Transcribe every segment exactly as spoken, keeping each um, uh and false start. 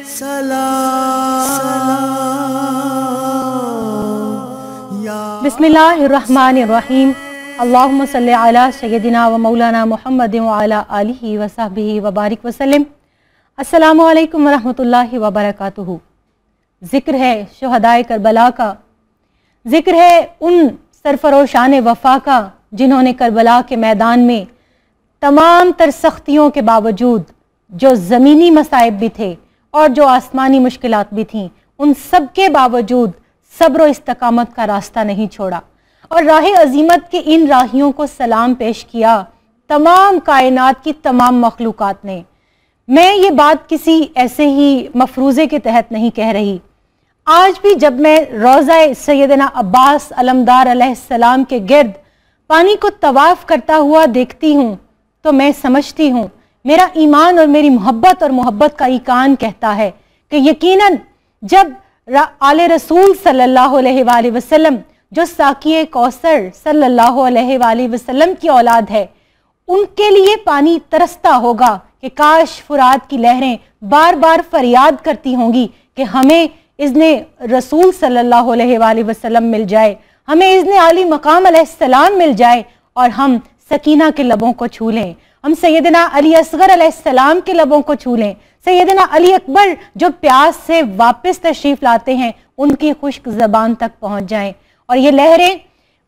बिस्मिल्लाहिर्रहमानिर्रहीम। अल्लाहुम्मा सल्लि अला सय्यदिना व मौलाना मुहम्मद व अला आलिहि व सहबिहि व बारिक वसल्लम। अस्सलामु अलैकुम व रहमतुल्लाहि व बरकातुहू। ज़िक्र है शुहदाए करबला का, ज़िक्र है उन सरफरोशान वफ़ा का जिन्होंने करबला के मैदान में तमाम तर सख्तियों के बावजूद, जो ज़मीनी मसाइब भी थे और जो आसमानी मुश्किलात भी थीं, उन सब के बावजूद सब्र व इस्तकामत का रास्ता नहीं छोड़ा और राह अज़ीमत के इन राहियों को सलाम पेश किया तमाम कायनात की तमाम मखलूक़ात ने। मैं ये बात किसी ऐसे ही मफरूज़े के तहत नहीं कह रही। आज भी जब मैं रोज़ा सैयदना अब्बास अलमदार अलैहिस्सलाम के गिर्द पानी को तवाफ़ करता हुआ देखती हूँ तो मैं समझती हूँ मेरा ईमान और मेरी मोहब्बत और मोहब्बत का ईकान कहता है कि यकीनन जब आले रसूल सल्लल्लाहु अलैहि वसल्लम, जो साकिए कौसर सल्लल्लाहु अलैहि वसल्लम की औलाद है, उनके लिए पानी तरसता होगा कि काश फुरात की लहरें बार बार फरियाद करती होंगी कि हमें इज़्ने रसूल सल्लल्लाहु अलैहि वसल्लम मिल जाए, हमें इज़्ने आली मकाम अलैहिस्सलाम मिल जाए और हम सकीना के लबों को छू लें, हम सैयदना अली असगर अलैहिस्सलाम के लबों को छू लें, सैयदना अली अकबर जो प्यास से वापस तशरीफ़ लाते हैं उनकी खुश्क ज़बान तक पहुँच जाएं। और ये लहरें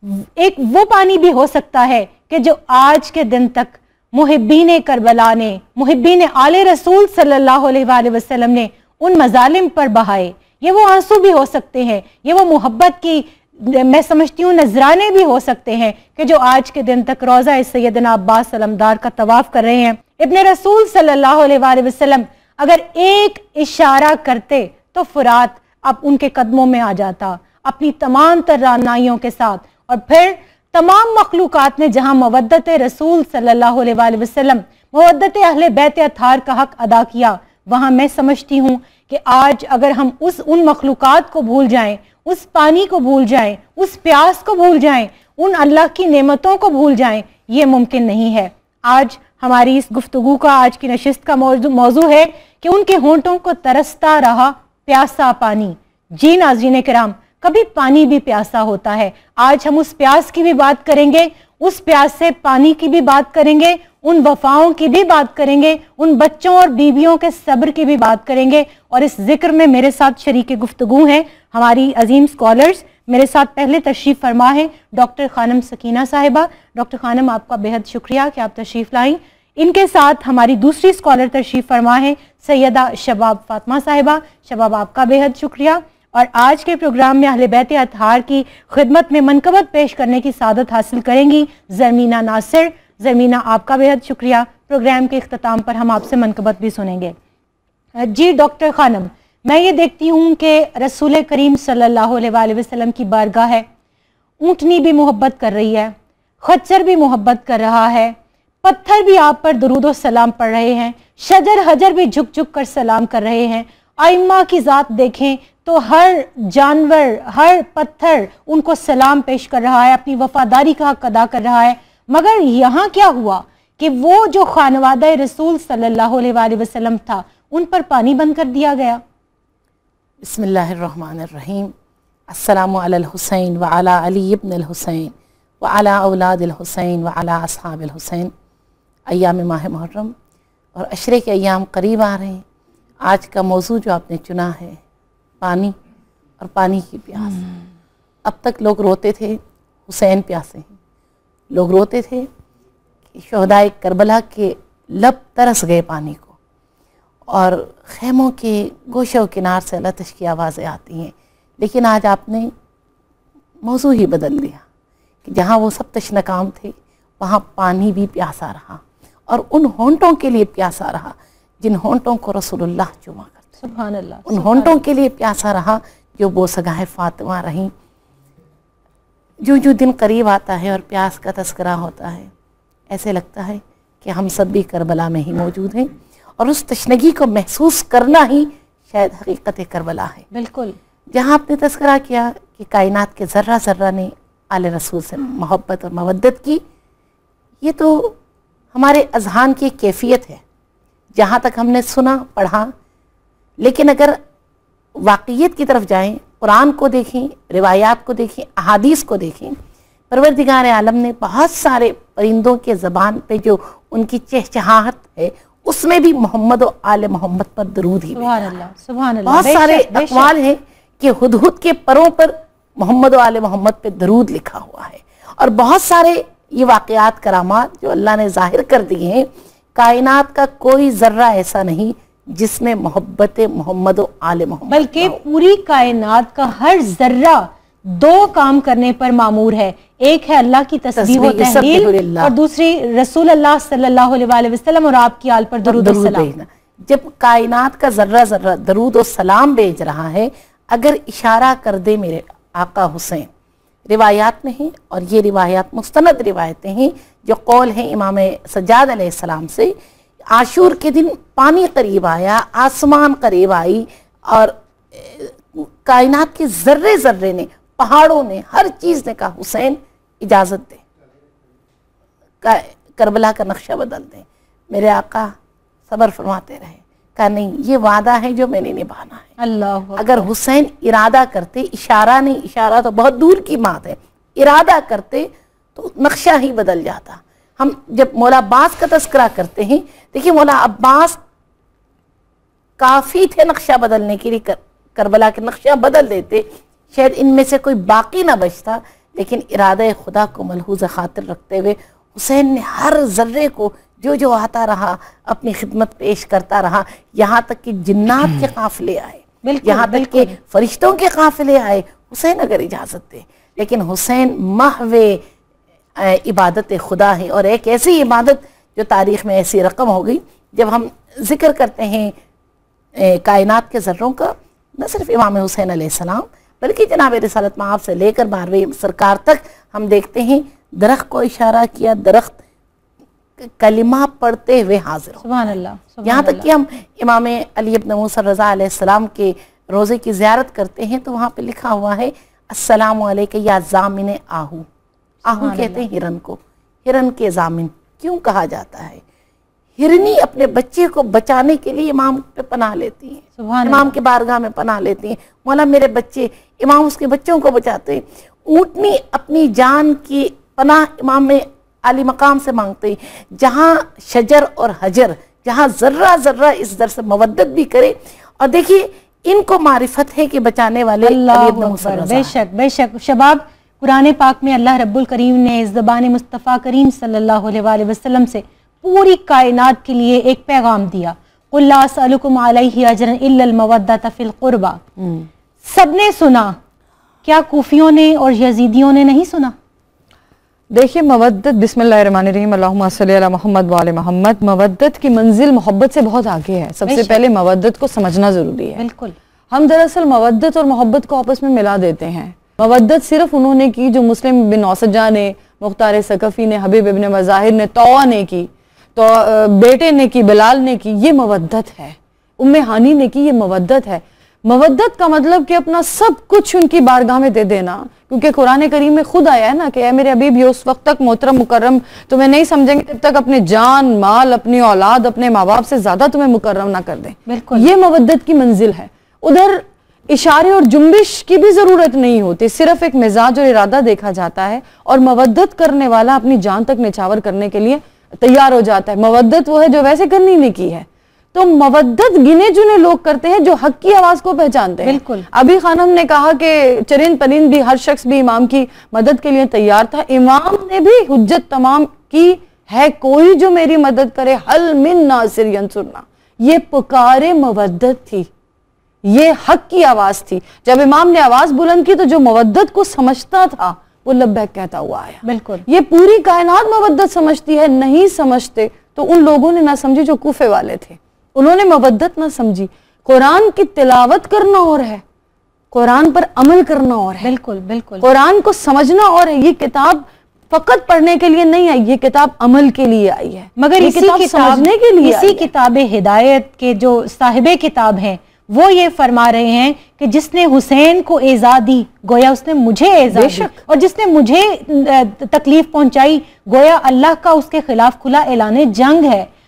एक वो पानी भी हो सकता है कि जो आज के दिन तक मुहिब्बीन करबला ने, मुहिब्बीन आले रसूल सल्लल्लाहु अलैहि वसल्लम ने उन मजालिम पर बहाए। ये वो आंसू भी हो सकते हैं, ये वो मोहब्बत की मैं समझती हूँ नजराने भी हो सकते हैं कि जो आज के दिन तक रोज़ा सैयदना अब्बास अलमदार का तवाफ़ कर रहे हैं। इब्ने रसूल सल्लल्लाहु अलैहि वसल्लम अगर एक इशारा करते तो फुरात अब उनके कदमों में आ जाता अपनी तमाम तर रानाइयों के साथ, और फिर तमाम मखलूक़ात ने जहाँ मवद्दत रसूल सल्लल्लाहु अलैहि वसल्लम, मवद्दत अहले बैत अताहार का हक अदा किया, वहाँ मैं समझती हूँ कि आज अगर हम उस उन मखलूक़ात को भूल जाएं, उस पानी को भूल जाएं, उस प्यास को भूल जाएं, उन अल्लाह की नेमतों को भूल जाएं, ये मुमकिन नहीं है। आज हमारी इस गुफ्तगू का, आज की नशिस्त का मौजू मौजू है कि उनके होंठों को तरसता रहा प्यासा पानी। जी नाज़रीन किराम, कभी पानी भी प्यासा होता है। आज हम उस प्यास की भी बात करेंगे, उस प्यास से पानी की भी बात करेंगे, उन वफाओं की भी बात करेंगे, उन बच्चों और बीवियों के सब्र की भी बात करेंगे। और इस जिक्र में मेरे साथ शरीक गुफ्तगू हैं हमारी अजीम स्कॉलर्स। मेरे साथ पहले तशरीफ़ फरमा है डॉक्टर खानम सकीना साहिबा। डॉक्टर खानम, आपका बेहद शुक्रिया कि आप तशरीफ़ लाई। इनके साथ हमारी दूसरी स्कॉलर तशरीफ़ फरमा है सैयदा शबाब फातिमा साहिबा। शबाब, आपका बेहद शुक्रिया। और आज के प्रोग्राम में अहले बैत अतहार की खिदमत में मनकबत पेश करने की सादत हासिल करेंगी ज़रमीना नासिर। ज़रमीना, आपका बेहद शुक्रिया। प्रोग्राम के इख्तिताम पर हम आपसे मनकबत भी सुनेंगे। जी डॉक्टर खानम, मैं ये देखती हूँ कि रसूल करीम सल्लल्लाहु अलैहि वसल्लम की बारगाह है, ऊँटनी भी मोहब्बत कर रही है, खच्चर भी मोहब्बत कर रहा है, पत्थर भी आप पर दुरूद सलाम पढ़ रहे हैं, शजर हजर भी झुक झुक कर सलाम कर रहे हैं। आइम्मा की ज़ात देखें तो हर जानवर, हर पत्थर उनको सलाम पेश कर रहा है, अपनी वफादारी का हक अदा कर रहा है। मगर यहाँ क्या हुआ कि वो जो खानवादा रसूल सल्लल्लाहु अलैहि वसल्लम था, उन पर पानी बंद कर दिया गया। बिस्मिल्लाहिर्रहमानिर्रहीम। अस्सलामु अलल हुसैन व अला अली इब्न हुसैन व अला औलादिल हुसैन व अला अस्हाबिल हुसैन। अय्याम माह मुहर्रम और अशरे के अय्याम करीब आ रहे हैं। आज का मौजू जो आपने चुना है, पानी और पानी की प्यास। अब तक लोग रोते थे हुसैन प्यासे हैं, लोग रोते थे कि शोहदाए करबला के लब तरस गए पानी को, और खेमों के गोशे व किनार से लतश की आवाज़ें आती हैं। लेकिन आज आपने मौजू ही बदल दिया कि जहाँ वो सब तशनकाम थे वहाँ पानी भी प्यासा रहा, और उन होंठों के लिए प्यासा रहा जिन होंठों को रसूलुल्लाह चूमा करते। सुभान अल्लाह। उन होंठों के लिए प्यासा रहा जो बोसगाह फातिमा रहीं। जो जो दिन करीब आता है और प्यास का तस्करा होता है, ऐसे लगता है कि हम सब भी करबला में ही मौजूद हैं, और उस तशनगी को महसूस करना ही शायद हकीकत करबला है। बिल्कुल। जहाँ आपने तस्करा किया कि कायनात के ज़र्रा ज़र्रा ने आले रसूल से मोहब्बत और मवद्दत की, ये तो हमारे अज़हान की कैफियत है। जहाँ तक हमने सुना पढ़ा, لیکن اگر واقعیت کی طرف جائیں، قرآن کو دیکھیں، روایات کو دیکھیں، احادیث کو دیکھیں، پروردگار عالم نے بہت سارے پرندوں کے زبان پہ جو ان کی چہچہاہٹ ہے اس میں بھی محمد و آل محمد پر درود ہی سبحان اللہ سبحان اللہ. بہت سارے اقوال ہیں کہ ہدہد کے پروں پر محمد و آل محمد پہ درود لکھا ہوا ہے. اور بہت سارے یہ واقعات کرامات جو اللہ نے ظاہر کر دیے ہیں، کائنات کا کوئی ذرہ ایسا نہیں جس میں محبت محمد و آل محمد، بلکہ پوری کائنات کا ہر ذرہ دو کام کرنے پر معمور ہے. ایک ہے اللہ کی تسبیح و تحلیل، اور دوسری رسول اللہ صلی اللہ علیہ وآلہ وسلم اور آپ کی آل پر درود و سلام. جب کائنات کا ذرہ ذرہ درود و سلام بھیج رہا ہے، اگر اشارہ کر دے میرے آقا حسین، روایات میں ہیں اور یہ روایات مستند روایتیں ہیں جو قول ہیں امام سجاد علیہ السلام سے، عاشور کے دن پانی قریب آیا، آسمان قریب آئی، اور کائنات کے ذرے ذرے نے، پہاڑوں نے، ہر چیز نے کہا حسین اجازت دے، کربلا کا نقشہ بدل دیں. میرے آقا صبر فرماتے رہے، کہا نہیں، یہ وعدہ ہے جو میں نے نبھانا ہے. اللہ اگر حسین ارادہ کرتے، اشارہ نہیں، اشارہ تو بہت دور کی بات ہے، ارادہ کرتے تو نقشہ ہی بدل جاتا. ہم جب مولا عباس کا تذکرہ کرتے ہیں، دیکھیں مولا عباس کافی تھے نقشہ بدلنے کے لیے، کربلا کے نقشہ بدل دیتے، شاید ان میں سے کوئی باقی نہ بچتا، لیکن ارادہ خدا کو ملحوظ خاطر رکھتے ہوئے حسین نے ہر ذرے کو جو جو آتا رہا اپنی خدمت پیش کرتا رہا، یہاں تک کہ جنات کے قافلے آئے، یہاں تک کہ فرشتوں کے قافلے آئے، حسین اگر اجازت دے. لیکن حسین محو عبادت خدا ہے، اور ایک ایسی عبادت جو تاریخ میں ایسی رقم ہو گئی. جب ہم ذکر کرتے ہیں کائنات کے ذروں کا، نہ صرف امام حسین علیہ السلام بلکہ جناب رسالت مآب سے لے کر بارہویں سرکار تک ہم دیکھتے ہیں درخت کو اشارہ کیا، درخت کلمہ پڑھتے ہوئے حاضر ہو. سبحان اللہ. یہاں تک کہ ہم امام علی ابن موسیٰ رضا علیہ السلام کے روزے کی زیارت کرتے ہیں تو وہاں پہ لکھا ہوا ہے السلام علیکہ یا زامن آہو. آہو کہتے ہیں ہرن کو، ہرن کے زامن کیوں کہا جاتا ہے؟ ہرنی اپنے بچے کو بچانے کے لیے امام پہ پناہ لیتی ہیں، امام کے بارگاہ میں پناہ لیتی ہیں، مولا میرے بچے، امام اس کے بچوں کو بچاتے ہیں. اونٹنی اپنی جان کی پناہ امام میں عالی مقام سے مانگتے ہیں. جہاں شجر اور حجر، جہاں ذرہ ذرہ اس در سے مودت بھی کرے، اور دیکھیے ان کو معرفت ہے کہ بچانے والے علی ابن موسیٰ رضا. بے شک بے شک. شباب، قرآن پاک میں اللہ رب الکریم نے اس زبان مصطفیٰ کریم صلی اللہ علیہ وآلہ وسلم سے پوری کائنات کے لیے ایک پیغام دیا. قُلْ لَا أَسْأَلُكُمْ عَلَيْهِ أَجْرًا إِلَّا الْمَوَدَّةَ فِي الْقُرْبَى. سب نے سنا، کیا کوفیوں نے اور یزیدیوں نے نہیں سنا؟ دیکھیے مودت، بسم اللہ الرحمن الرحیم، اللہم صلی علی محمد وآل محمد. مودت کی منزل محبت سے بہت آگے ہے. سب سے پہلے مودت کو سمجھنا ضروری ہے. بالکل. ہم دراصل مودت اور محبت کو آپس میں ملا دیتے ہیں. مودت صرف انہوں نے کی جو مسلم بن اوسجہ نے، مختار ثقفی نے، حبیب ابن مظاہر نے، طوع نے کی، تو بیٹے نے کی، بلال نے کی. یہ مودت ہے. ام ہانی نے کی. یہ مودت ہے. مودت کا مطلب کہ اپنا سب کچھ ان کی بارگاہ میں دے دینا، کیونکہ قرآن کریم میں خود آیا ہے نا کہ اے میرے حبیب، یہ اس وقت تک محترم مکرم تمہیں نہیں سمجھیں گے جب تک اپنے جان، مال، اپنی اولاد، اپنے ماں باپ سے زیادہ تمہیں مکرم نہ کر دیں. بالکل. یہ مودت کی منزل ہے. ادھر اشارے اور جنبش کی بھی ضرورت نہیں ہوتی، صرف ایک مزاج اور ارادہ دیکھا جاتا ہے، اور مودت کرنے والا اپنی جان تک نچھاور کرنے کے لیے تیار ہو جاتا ہے. مودت وہ ہے جو ویسے کرنی نہیں کی ہے. تو مودت گنے چنے لوگ کرتے ہیں جو حق کی آواز کو پہچانتے ہیں. بالکل. ابھی خانم نے کہا کہ چرند پرند بھی، ہر شخص بھی امام کی مدد کے لیے تیار تھا. امام نے بھی حجت تمام کی ہے، کوئی جو میری مدد کرے، حل من ناصر ینصرنا. یہ پکار مودت تھی، یہ حق کی آواز تھی. جب امام نے آواز بلند کی تو جو مودت کو سمجھتا تھا وہ لبیک کہتا ہوا آیا. بالکل. یہ پوری کائنات مودت سمجھتی ہے. نہیں سمجھتے تو ان لوگوں نے نہ سمجھی جو کوفے والے تھے، انہوں نے مودت نہ سمجھی. قرآن کی تلاوت کرنا اور ہے، قرآن پر عمل کرنا اور ہے. بالکل بالکل. قرآن کو سمجھنا اور ہے. یہ کتاب فقط پڑھنے کے لیے نہیں آئی، یہ کتاب عمل کے لیے آئی ہے. مگر یہ اسی کتاب سمجھنے کے لیے اسی کتاب ہدایت کے جو صاحب کتاب ہیں وہ یہ فرما رہے ہیں کہ جس نے حسین کو ایذا دی گویا اس نے مجھے ایذا دی، اور جس نے مجھے تکلیف پہنچائی گویا اللہ کا اس کے خلاف کھلا اعلان جنگ ہے.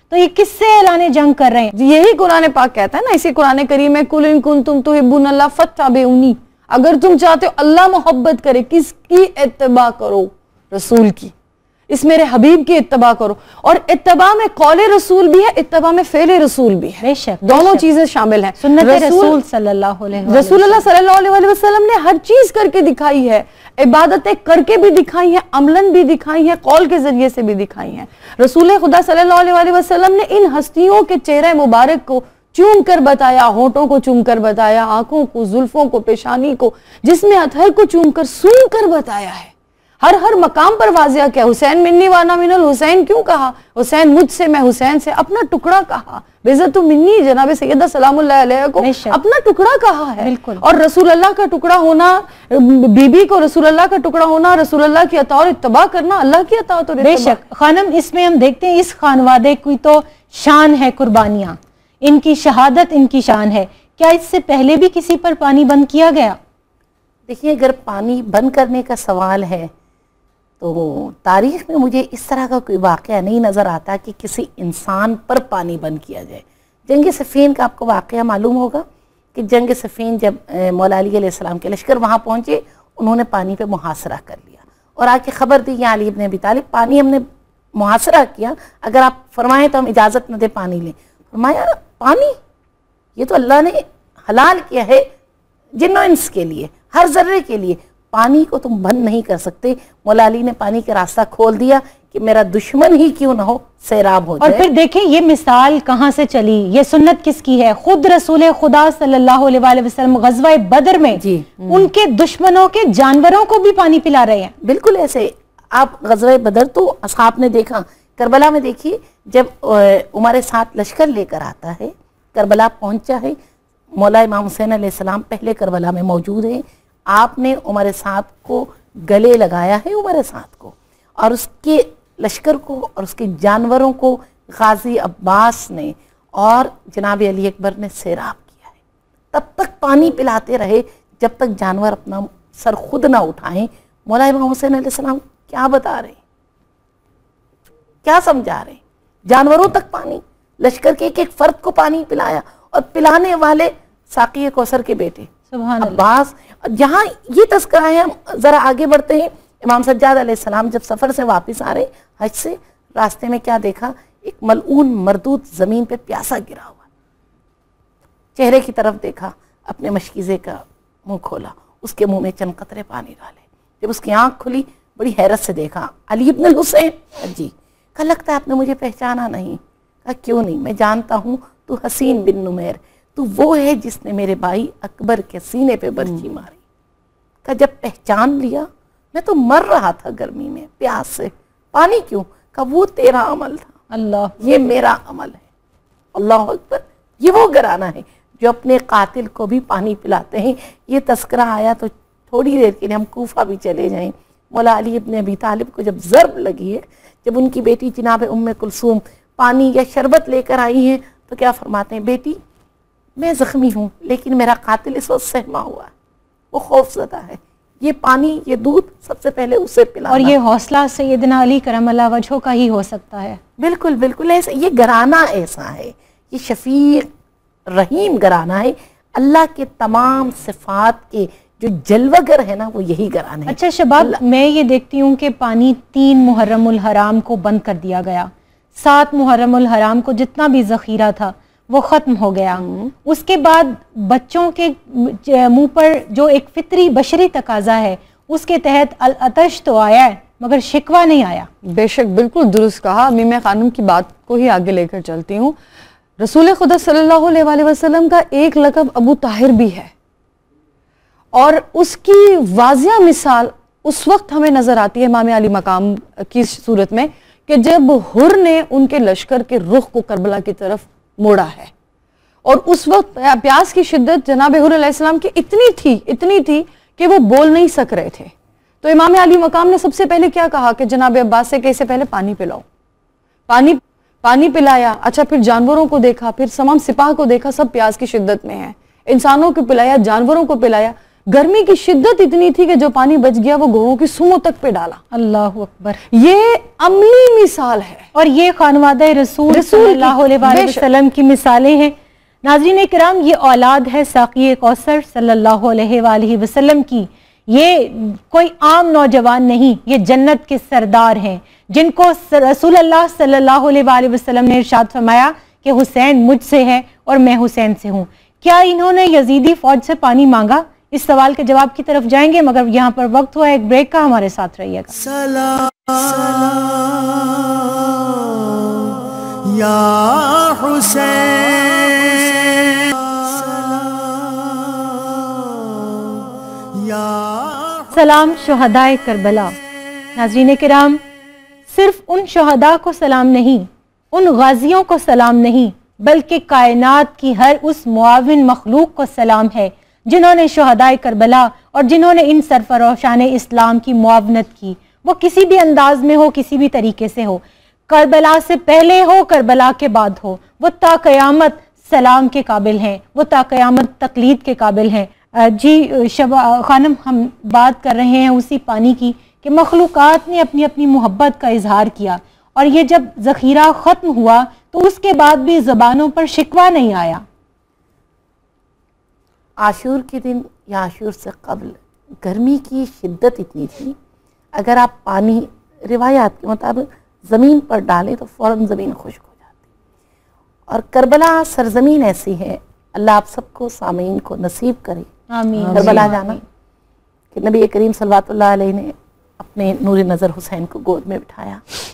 تو یہ کس سے اعلان جنگ کر رہے ہیں؟ یہی قرآن پاک کہتا ہے نا اسی قرآن کریم میں قُلْ إِن كُنتُمْ تُحِبُّونَ اللَّهَ فَاتَّبِعُونِی، اگر تم چاہتے ہو اللہ محبت کرے، کس کی اتباع کرو؟ رسول کی، اس میرے حبیب کی اتباع کرو. اور اتباع میں قول رسول بھی ہے، اتباع میں فعل رسول بھی ہے، بے شک دونوں چیزیں شامل ہیں. سنت رسول صلی اللہ علیہ وسلم، رسول اللہ صلی اللہ علیہ وسلم نے ہر چیز کر کے دکھائی ہے، عبادتیں کر کے بھی دکھائی ہیں، عملاً بھی دکھائی ہیں، قول کے ذریعے سے بھی دکھائی ہیں. رسول خدا صلی اللہ علیہ وسلم نے ان ہستیوں کے چہرے مبارک کو چوم کر بتایا، ہونٹوں کو چوم کر بتایا، آنکھوں کو، زلفوں کو، پیشانی کو، جسم اطہر کو چوم کر سون کر بتایا ہے. ہر ہر مقام پر واضح کیا، حسین منی وانا من الحسین کیوں کہا؟ حسین مجھ سے، میں حسین سے، اپنا ٹکڑا کہا. بیزت منی، جناب سیدہ سلام اللہ علیہ کو اپنا ٹکڑا کہا ہے. اور رسول اللہ کا ٹکڑا ہونا، بی بی کو رسول اللہ کا ٹکڑا ہونا، رسول اللہ کی اطاعت اور اتباع کرنا اللہ کی اطاعت اور اتباع. بے شک خانم، اس میں ہم دیکھتے ہیں اس خانوادے کی تو شان ہے قربانیاں، ان کی شہادت ان کی شان ہے. کیا اس سے پہلے بھی کسی پر پانی بند کیا گیا؟ دیکھیے، اگر پانی بند کرنے کا سوال ہے تو تاریخ میں مجھے اس طرح کا کوئی واقعہ نہیں نظر آتا کہ کسی انسان پر پانی بند کیا جائے. جنگ صفین کا آپ کو واقعہ معلوم ہوگا کہ جنگ صفین جب مولا علی علیہ السلام کے لشکر وہاں پہنچے، انہوں نے پانی پہ محاصرہ کر لیا اور آ کے خبر دی کہ علی ابن ابی طالب پانی ہم نے محاصرہ کیا، اگر آپ فرمائیں تو ہم اجازت نہ دیں پانی لیں. فرمایا پانی یہ تو اللہ نے حلال کیا ہے جن و انس کے لیے، ہر ذرے کے لیے، پانی کو تم بند نہیں کر سکتے. مولا علی نے پانی کا راستہ کھول دیا کہ میرا دشمن ہی کیوں نہ ہو سیراب ہو جائے. اور پھر دیکھیں یہ مثال کہاں سے چلی، یہ سنت کس کی ہے؟ خود رسول خدا صلی اللہ علیہ وآلہ وسلم غزوہ بدر میں جی ان کے دشمنوں کے جانوروں کو بھی پانی پلا رہے ہیں. بالکل ایسے. آپ غزوہ بدر تو اصحاب نے دیکھا، کربلا میں دیکھیے جب عمر ساتھ لشکر لے کر آتا ہے، کربلا پہنچا ہے، مولا امام حسین علیہ السلام پہلے کربلا میں موجود ہیں، آپ نے عمر سعد کو گلے لگایا ہے، عمر سعد کو اور اس کے لشکر کو اور اس کے جانوروں کو غازی عباس نے اور جناب علی اکبر نے سیراب کیا ہے. تب تک پانی پلاتے رہے جب تک جانور اپنا سر خود نہ اٹھائیں. مولا امام حسین علیہ السلام کیا بتا رہے ہیں، کیا سمجھا رہے ہیں؟ جانوروں تک پانی، لشکر کے ایک ایک فرد کو پانی پلایا، اور پلانے والے ساقی کوثر کے بیٹے سبحان عباس. جہاں یہ تذکرہ ہے، ہم ذرا آگے بڑھتے ہیں. امام سجاد علیہ السلام جب سفر سے واپس آ رہے حج سے، راستے میں کیا دیکھا؟ ایک ملعون مردود زمین پہ پیاسا گرا ہوا. چہرے کی طرف دیکھا، اپنے مشکیزے کا منہ کھولا، اس کے منہ میں چند قطرے پانی ڈالے. جب اس کی آنکھ کھلی، بڑی حیرت سے دیکھا علی ابن الحسین. جی کہا لگتا ہے آپ نے مجھے پہچانا نہیں. کہا کیوں نہیں، میں جانتا ہوں تو حسین بن نمیر، تو وہ ہے جس نے میرے بھائی اکبر کے سینے پہ برچی ماری. کہا جب پہچان لیا، میں تو مر رہا تھا گرمی میں پیاس سے، پانی کیوں؟ کہا وہ تیرا عمل تھا، اللہ، یہ میرا عمل ہے. اللہ اکبر. یہ وہ گھرانہ ہے جو اپنے قاتل کو بھی پانی پلاتے ہیں. یہ تذکرہ آیا تو تھوڑی دیر کے لیے ہم کوفہ بھی چلے جائیں. مولا علی ابن ابی طالب کو جب ضرب لگی ہے، جب ان کی بیٹی جناب ام کلثوم پانی یا شربت لے کر آئی ہیں، تو کیا فرماتے ہیں؟ بیٹی میں زخمی ہوں لیکن میرا قاتل اس وقت سہما ہوا ہے، وہ خوف زدہ ہے، یہ پانی، یہ دودھ سب سے پہلے اسے پلانا. اور یہ حوصلہ سیدنا علی کرم اللہ وجہہ کا ہی ہو سکتا ہے. بالکل بالکل ایسا. یہ گھرانہ ایسا ہے، یہ شفیق رحیم گھرانہ ہے. اللہ کے تمام صفات کے جو جلوگر ہے نا، وہ یہی گھرانے ہیں. اچھا شباب، میں یہ دیکھتی ہوں کہ پانی تین محرم الحرام کو بند کر دیا گیا. سات محرم الحرام کو جتنا بھی ذخیرہ تھا وہ ختم ہو گیا. اس کے بعد بچوں کے منہ پر جو ایک فطری بشری تقاضا ہے، اس کے تحت العطش تو آیا ہے مگر شکوہ نہیں آیا. بے شک، بالکل درست کہا. میں میں خانم کی بات کو ہی آگے لے کر چلتی ہوں. رسول خدا صلی اللہ علیہ وآلہ وسلم کا ایک لقب ابو طاہر بھی ہے، اور اس کی واضح مثال اس وقت ہمیں نظر آتی ہے امام علی مقام کی صورت میں کہ جب حر نے ان کے لشکر کے رخ کو کربلا کی طرف موڑا ہے، اور اس وقت پیاس کی شدت جناب حر علیہ السلام کی اتنی تھی اتنی تھی کہ وہ بول نہیں سک رہے تھے. تو امام علی مقام نے سب سے پہلے کیا کہا کہ جناب عباس سے کہ اسے پہلے پانی پلاؤ. پانی پانی پلایا. اچھا پھر جانوروں کو دیکھا، پھر تمام سپاہ کو دیکھا، سب پیاس کی شدت میں ہیں. انسانوں کو پلایا، جانوروں کو پلایا. گرمی کی شدت اتنی تھی کہ جو پانی بچ گیا وہ گھوڑوں کی سموں تک پہ ڈالا. اللہ اکبر. یہ عملی مثال ہے اور یہ خانوادہ رسول صلی اللہ علیہ وسلم کی مثالیں ہیں. ناظرین کرام یہ اولاد ہے ساقی کوثر صلی اللہ علیہ وآلہ وسلم کی. یہ کوئی عام نوجوان نہیں, یہ جنت کے سردار ہیں جن کو رسول اللہ صلی اللہ علیہ وآلہ وسلم نے ارشاد فرمایا کہ حسین مجھ سے ہے اور میں حسین سے ہوں. کیا انہوں نے یزیدی فوج سے پانی مانگا؟ اس سوال کے جواب کی طرف جائیں گے, مگر یہاں پر وقت ہوا ایک بریک کا. ہمارے ساتھ رہیے گا. سلام یا حسین, سلام شہدائے کربلا. ناظرین کرام, صرف ان شہداء کو سلام نہیں, ان غازیوں کو سلام نہیں, بلکہ کائنات کی ہر اس معاون مخلوق کو سلام ہے جنہوں نے شہدائے کربلا اور جنہوں نے ان سرفروشان اسلام کی معاونت کی, وہ کسی بھی انداز میں ہو, کسی بھی طریقے سے ہو, کربلا سے پہلے ہو, کربلا کے بعد ہو, وہ تا قیامت سلام کے قابل ہیں, وہ تا قیامت تقلید کے قابل ہیں. جی شبا خانم, ہم بات کر رہے ہیں اسی پانی کی کہ مخلوقات نے اپنی اپنی محبت کا اظہار کیا, اور یہ جب ذخیرہ ختم ہوا تو اس کے بعد بھی زبانوں پر شکوہ نہیں آیا. عاشور کے دن یا عاشور سے قبل گرمی کی شدت اتنی تھی, اگر آپ پانی روایات کے مطابق زمین پر ڈالیں تو فوراً زمین خشک ہو جاتی. اور کربلا سرزمین ایسی ہے, اللہ آپ سب کو سامعین کو نصیب کرے آمین. کربلا جانا, کہ نبی کریم صلی اللہ علیہ نے اپنے نور نظر حسین کو گود میں بٹھایا.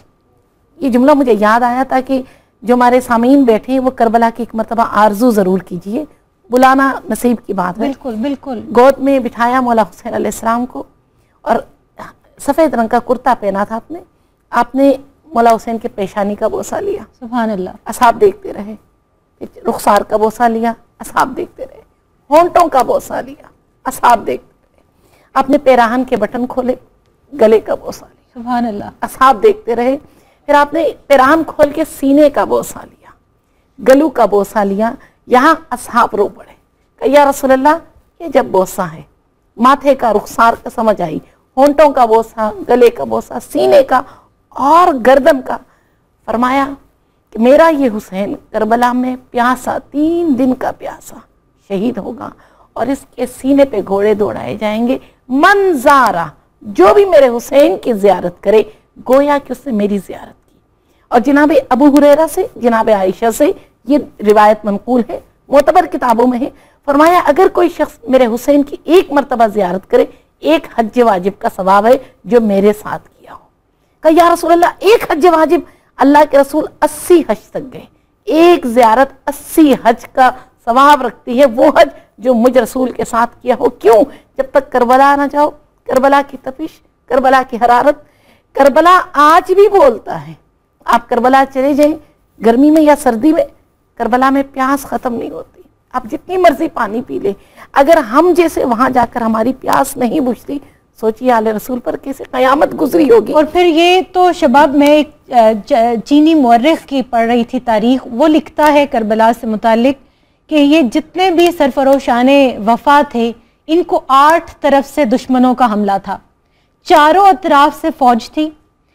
یہ جملہ مجھے یاد آیا تھا کہ جو ہمارے سامعین بیٹھے ہیں وہ کربلا کی ایک مرتبہ آرزو ضرور کیجئے, بلانا نصیب کی بات ہے. بالکل بالکل. گود میں بٹھایا مولا حسین علیہ السلام کو, اور سفید رنگ کا کرتا پہنا تھا آپ نے. آپ نے مولا حسین کے پیشانی کا بوسہ لیا, سبحان اللہ, اصحاب دیکھتے رہے. رخسار کا بوسہ لیا, اصحاب دیکھتے رہے. ہونٹوں کا بوسہ لیا, اصحاب دیکھتے رہے. آپ نے پیراہن کے بٹن کھولے, گلے کا بوسہ لیا, سبحان اللہ, اصحاب دیکھتے رہے. پھر آپ نے پیراہن کھول کے سینے کا بوسہ لیا, گلو کا بوسہ لیا. یہاں اصحاب رو پڑے کہ یا رسول اللہ یہ جب بوسہ ہے, ماتھے کا رخسار کا سمجھ آئی, ہونٹوں کا بوسہ, گلے کا بوسہ, سینے کا اور گردن کا. فرمایا کہ میرا یہ حسین کربلا میں پیاسا, تین دن کا پیاسا شہید ہوگا, اور اس کے سینے پہ گھوڑے دوڑائے جائیں گے. منظارہ, جو بھی میرے حسین کی زیارت کرے گویا کہ اس نے میری زیارت کی. اور جناب ابو ہریرہ سے, جناب عائشہ سے یہ روایت منقول ہے, معتبر کتابوں میں ہے. فرمایا اگر کوئی شخص میرے حسین کی ایک مرتبہ زیارت کرے, ایک حج واجب کا ثواب ہے جو میرے ساتھ کیا ہو. کہا یا رسول اللہ ایک حج واجب؟ اللہ کے رسول اسی حج تک گئے. ایک زیارت اسی حج کا ثواب رکھتی ہے, وہ حج جو مجھ رسول کے ساتھ کیا ہو. کیوں؟ جب تک کربلا نہ جاؤ, کربلا کی تپش, کربلا کی حرارت. کربلا آج بھی بولتا ہے. آپ کربلا چلے جائیں گرمی میں یا سردی میں, کربلا میں پیاس ختم نہیں ہوتی. آپ جتنی مرضی پانی پی لیں, اگر ہم جیسے وہاں جا کر ہماری پیاس نہیں بجھتی, سوچیے آل رسول پر کیسے قیامت گزری ہوگی. اور پھر یہ تو شباب میں ایک چینی مورخ کی پڑھ رہی تھی تاریخ, وہ لکھتا ہے کربلا سے متعلق کہ یہ جتنے بھی سرفروشان وفا تھے ان کو آٹھ طرف سے دشمنوں کا حملہ تھا. چاروں اطراف سے فوج تھی,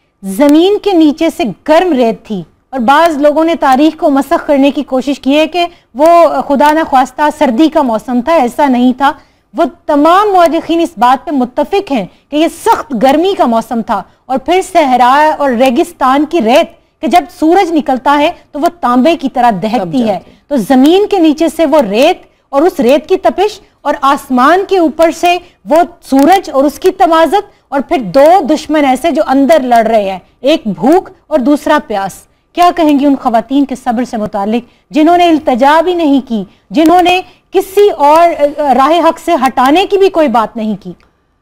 زمین کے نیچے سے گرم ریت تھی, اور بعض لوگوں نے تاریخ کو مسخ کرنے کی کوشش کی ہے کہ وہ خدا نہ خواستہ سردی کا موسم تھا. ایسا نہیں تھا. وہ تمام مورخین اس بات پہ متفق ہیں کہ یہ سخت گرمی کا موسم تھا. اور پھر صحرا اور ریگستان کی ریت کہ جب سورج نکلتا ہے تو وہ تانبے کی طرح دہکتی ہے, تو زمین کے نیچے سے وہ ریت اور اس ریت کی تپش, اور آسمان کے اوپر سے وہ سورج اور اس کی تمازت, اور پھر دو دشمن ایسے جو اندر لڑ رہے ہیں, ایک بھوک اور دوسرا پیاس. کیا کہیں گی ان خواتین کے صبر سے متعلق جنہوں نے التجا بھی نہیں کی, جنہوں نے کسی اور راہ حق سے ہٹانے کی بھی کوئی بات نہیں کی.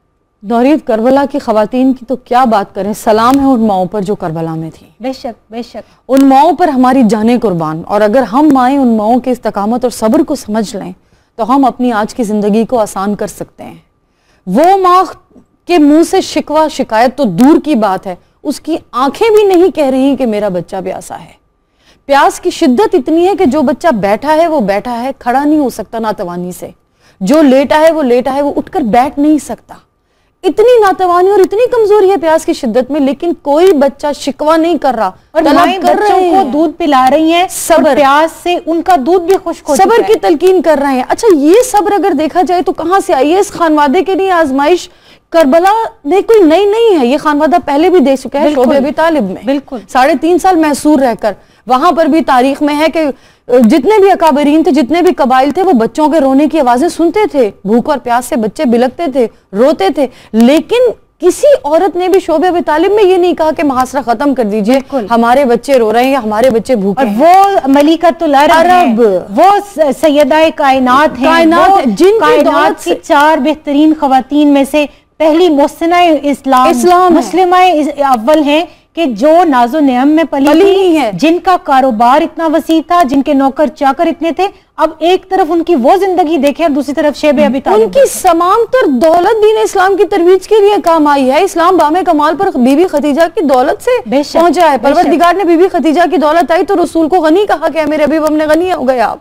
نورید, کربلا کی خواتین کی تو کیا بات کریں, سلام ہے ان ماؤں پر جو کربلا میں تھی. بے شک بے شک, ان ماؤں پر ہماری جانیں قربان. اور اگر ہم مائیں ان ماؤں کے استقامت اور صبر کو سمجھ لیں تو ہم اپنی آج کی زندگی کو آسان کر سکتے ہیں. وہ ماں کے منہ سے شکوہ شکایت تو دور کی بات ہے, اس کی آنکھیں بھی نہیں کہہ رہی کہ میرا بچہ پیاسا ہے. پیاس کی شدت اتنی ہے کہ جو بچہ بیٹھا ہے وہ بیٹھا ہے, کھڑا نہیں ہو سکتا ناتوانی سے. جو لیٹا ہے وہ لیٹا ہے, وہ اٹھ کر بیٹھ نہیں سکتا. اتنی ناتوانی اور اتنی کمزوری ہے پیاس کی شدت میں, لیکن کوئی بچہ شکوہ نہیں کر رہا, اور مائیں بچوں کو دودھ پلا رہی ہیں, صبر پیاس سے ان کا دودھ بھی خشک ہو چکا ہے, صبر کی تلقین کر رہے ہیں. اچھا یہ صبر اگر دیکھا جائے تو کہاں سے آئی ہے؟ اس خانوادے کے لیے آزمائش کربلا نہیں کوئی نئی نہیں ہے, یہ خانوادہ پہلے بھی دے چکا ہے شعب ابی طالب میں. بالکل ساڑھے تین سال محصور رہ کر وہاں پر بھی تاریخ میں ہے کہ جتنے بھی اکابرین تھے, جتنے بھی قبائل تھے, وہ بچوں کے رونے کی آوازیں سنتے تھے, بھوک اور پیاس سے بچے بلکتے تھے, روتے تھے, لیکن کسی عورت نے بھی شعب ابی طالب میں یہ نہیں کہا کہ محاصرہ ختم کر دیجئے, ہمارے بچے رو رہے ہیں یا ہمارے بچے بھوکے ہیں. وہ ملکۃ العرب, وہ سیدہ کائنات ہیں, جن کائنات کی چار بہترین خواتین میں سے پہلی محسنہ اسلام مسلمہ اول ہیں, کہ جو ناز و نعم میں پلی ہے, جن کا کاروبار اتنا وسیع تھا, جن کے نوکر چاکر اتنے تھے. اب ایک طرف ان کی وہ زندگی دیکھیں اور دوسری طرف شعب ابی طالب, ان کی تمام تر دولت دین اسلام کی ترویج کے لیے کام آئی ہے. اسلام بام کمال پر بی بی خدیجہ کی دولت سے پہنچا ہے. پروردگار نے بی بی خدیجہ کی دولت آئی تو رسول کو غنی کہا کہ میرے حبیب ہم نے غنی ہو گئے آپ.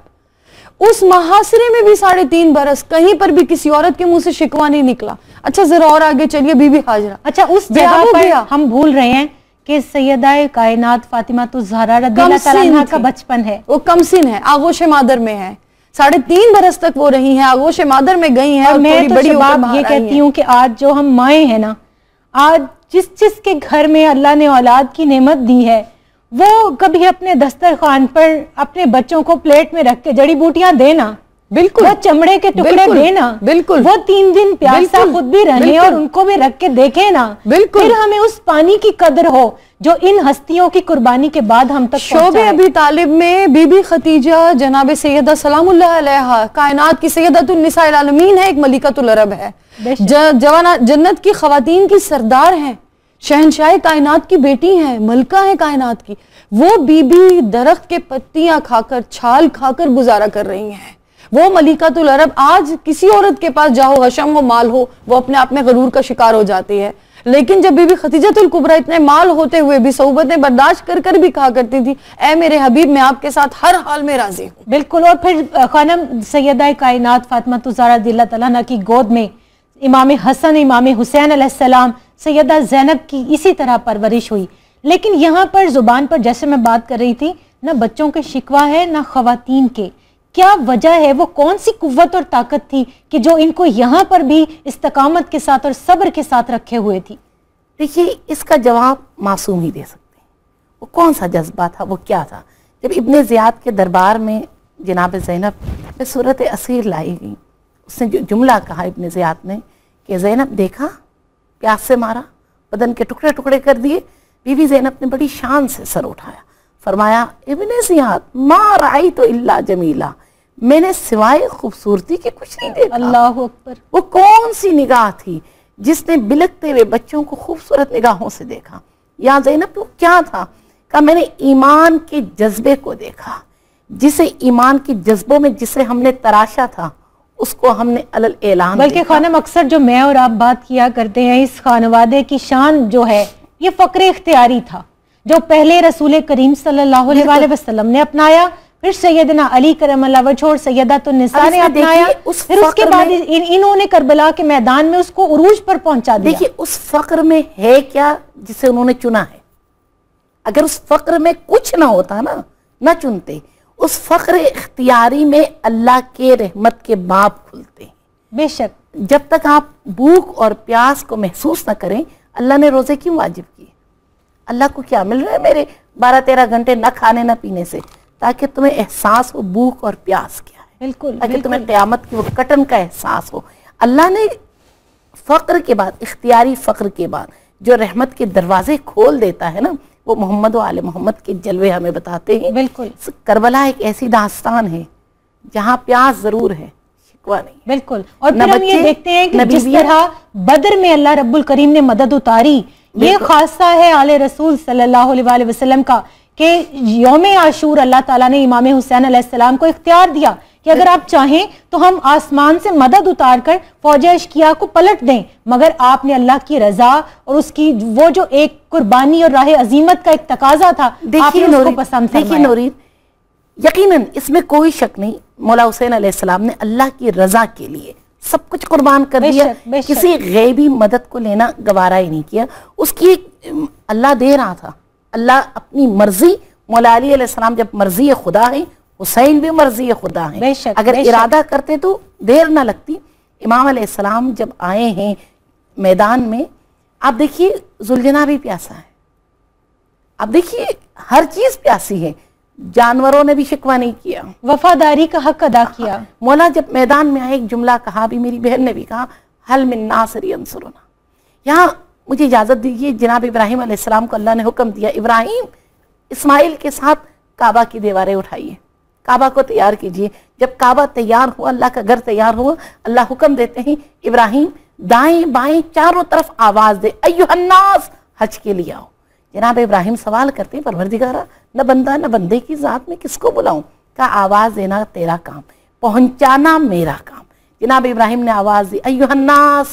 اس محاصرے میں بھی ساڑھے تین برس کہیں پر بھی کسی عورت کے منہ سے شکوہ نہیں نکلا. اچھا ذرا اور آگے چلیے, بی بی ہاجرہ. اچھا اس جگہ پر ہم بھول رہے ہیں کہ سیدہ کائنات فاطمہ الزہرا رضی اللہ تعالیٰ عنہا کا بچپن ہے, وہ کم سن ہے, آغوش مادر میں ہے, ساڑھے تین برس تک وہ رہی ہیں, آغوش مادر میں گئی ہیں. اور میں تو شباب یہ کہتی ہوں کہ آج جو ہم مائیں ہیں نا, آج جس جس کے گھر میں اللہ نے اولاد کی نعمت دی ہے, وہ کبھی اپنے دسترخوان پر اپنے بچوں کو پلیٹ میں رکھ کے جڑی بوٹیاں دینا, بالکل وہ چمڑے کے ٹکڑے دینا, بالکل وہ تین دن پیاسا خود بھی رہنے اور ان کو بھی رکھ کے دیکھے نا, بالکل پھر ہمیں اس پانی کی قدر ہو جو ان ہستیوں کی قربانی کے بعد ہم تک شعب ابی طالب میں بی بی خدیجہ جناب سیدہ سلام اللہ علیہا کائنات کی سیدۃ النساء العالمین ہے, ایک ملکۃ العرب ہے, جوانا جنت کی خواتین کی سردار ہیں, شہنشاہ کائنات کی بیٹی ہیں, ملکہ ہیں کائنات کی. وہ بی بی درخت کے پتیاں کھا کر چھال کھا کر گزارا کر رہی ہیں. وہ ملکۃ العرب آج کسی عورت کے پاس جاؤ, حشم ہو, مال ہو, وہ اپنے آپ میں غرور کا شکار ہو جاتی ہے. لیکن جب بی بی خدیجۃ الکبریٰ اتنے مال ہوتے ہوئے بھی صحبتیں برداشت کر کر بھی کہا کرتی تھی, اے میرے حبیب میں آپ کے ساتھ ہر حال میں راضی ہوں. بالکل. اور پھر خانم سیدہ کائنات فاطمہ الزہرا رضی اللہ تعالیٰ عنہا کی گود میں امام حسن, امام حسین علیہ السلام, سیدہ زینب کی اسی طرح پرورش ہوئی. لیکن یہاں پر زبان پر جیسے میں بات کر رہی تھی, نہ بچوں کے شکوہ ہے نہ خواتین کے. کیا وجہ ہے, وہ کون سی قوت اور طاقت تھی کہ جو ان کو یہاں پر بھی استقامت کے ساتھ اور صبر کے ساتھ رکھے ہوئے تھی؟ دیکھیے اس کا جواب معصوم ہی دے سکتے ہیں. وہ کون سا جذبہ تھا, وہ کیا تھا؟ جب ابن زیاد کے دربار میں جناب زینب پہ صورت اسیر لائی گئی, اس نے جو جملہ کہا ابن زیاد نے کہ زینب دیکھا, پیاس سے مارا, بدن کے ٹکڑے ٹکڑے کر دیے. بی بی زینب نے بڑی شان سے سر اٹھایا, فرمایا ابن زیاد ما رأیت الا جمیلہ, میں نے سوائے خوبصورتی کے کچھ نہیں دیکھا. اللہ اکبر. وہ کون سی نگاہ تھی جس نے بلکتے ہوئے بچوں کو خوبصورت نگاہوں سے دیکھا؟ یا زینب تو کیا تھا؟ کہا میں نے ایمان کے جذبے کو دیکھا, جسے ایمان کے جذبوں میں جسے ہم نے تراشا تھا اس کو ہم نے علل اعلان. بلکہ خانم اکثر جو میں اور آپ بات کیا کرتے ہیں, اس خانوادے کی شان جو ہے یہ فقر اختیاری تھا, جو پہلے رسول کریم صلی اللہ علیہ وسلم نے اپنایا, پھر سیدنا علی کرم اللہ وجہ اور سیدۃ النساء نے اپنایا, پھر اس کے بعد انہوں نے کربلا کے میدان میں اس کو عروج پر پہنچا دیا. دیکھیے اس فقر میں ہے کیا جسے انہوں نے چنا ہے. اگر اس فقر میں کچھ نہ ہوتا نا, نہ چنتے, اس فقر اختیاری میں اللہ کے رحمت کے باب کھلتے ہیں. بے شک. جب تک آپ بھوک اور پیاس کو محسوس نہ کریں, اللہ نے روزے کیوں واجب کیے؟ اللہ کو کیا مل رہا ہے میرے بارہ تیرہ گھنٹے نہ کھانے نہ پینے سے؟ تاکہ تمہیں احساس ہو بھوک اور پیاس کیا ہے. بالکل. تاکہ تمہیں قیامت کی وہ کٹن کا احساس ہو. اللہ نے فقر کے بعد, اختیاری فقر کے بعد جو رحمت کے دروازے کھول دیتا ہے نا, وہ محمد و آل محمد کے جلوے ہمیں بتاتے ہیں. بالکل. کربلا ایک ایسی داستان ہے جہاں پیاس ضرور ہے, شکوہ نہیں. بالکل. اور پھر ہم یہ دیکھتے ہیں کہ جس طرح بدر میں اللہ رب الکریم نے مدد اتاری, یہ خاصہ ہے آل رسول صلی اللہ علیہ وسلم کا کہ یوم عاشور اللہ تعالیٰ نے امام حسین علیہ السلام کو اختیار دیا کہ اگر آپ چاہیں تو ہم آسمان سے مدد اتار کر فوج اشکیا کو پلٹ دیں, مگر آپ نے اللہ کی رضا اور اس کی وہ جو ایک قربانی اور راہ عظیمت کا ایک تقاضا تھا, آپ نے اس کو پسند فرمایا. دیکھیے نورین, یقیناً اس میں کوئی شک نہیں, مولا حسین علیہ السلام نے اللہ کی رضا کے لیے سب کچھ قربان کر بے دیا، شک، بے شک۔ کسی غیبی مدد کو لینا گوارا ہی نہیں کیا، اس کی اللہ دے رہا تھا، اللہ اپنی مرضی، مولا علی علیہ السلام جب مرضی خدا ہے، حسین بھی مرضی خدا ہے، بے شک، اگر بے شک۔ ارادہ کرتے تو دیر نہ لگتی۔ امام علیہ السلام جب آئے ہیں میدان میں، آپ دیکھیے ذوالجناح بھی پیاسا ہے، آپ دیکھیے ہر چیز پیاسی ہے، جانوروں نے بھی شکوہ نہیں کیا، وفاداری کا حق ادا کیا۔ مولا جب میدان میں آئے ایک جملہ کہا، بھی میری بہن نے بھی کہا، حل من ناصر ینصرنا۔ یہاں مجھے اجازت دیجیے، جناب ابراہیم علیہ السلام کو اللہ نے حکم دیا، ابراہیم اسماعیل کے ساتھ کعبہ کی دیواریں اٹھائیے، کعبہ کو تیار کیجیے۔ جب کعبہ تیار ہوا، اللہ کا گھر تیار ہوا، اللہ حکم دیتے ہیں ابراہیم دائیں بائیں چاروں طرف آواز دے، ایھا الناس حج کے لیے آؤ۔ جناب ابراہیم سوال کرتے ہیں، پروردگارا نہ بندہ نہ بندے کی ذات میں کس کو بلاؤں؟ کہا آواز دینا تیرا کام، پہنچانا میرا کام۔ جناب ابراہیم نے آواز دی، ایھا الناس،